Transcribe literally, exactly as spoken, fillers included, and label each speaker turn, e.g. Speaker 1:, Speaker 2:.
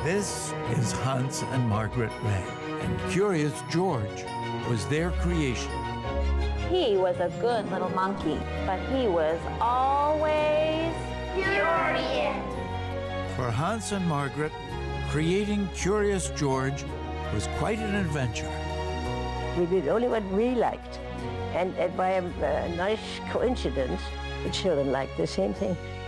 Speaker 1: This is Hans and Margret Rey, and Curious George was their creation.
Speaker 2: He was a good little monkey, but he was always curious.
Speaker 1: For Hans and Margret, creating Curious George was quite an adventure.
Speaker 3: We did only what we liked. And, and by a, a nice coincidence, the children liked the same thing.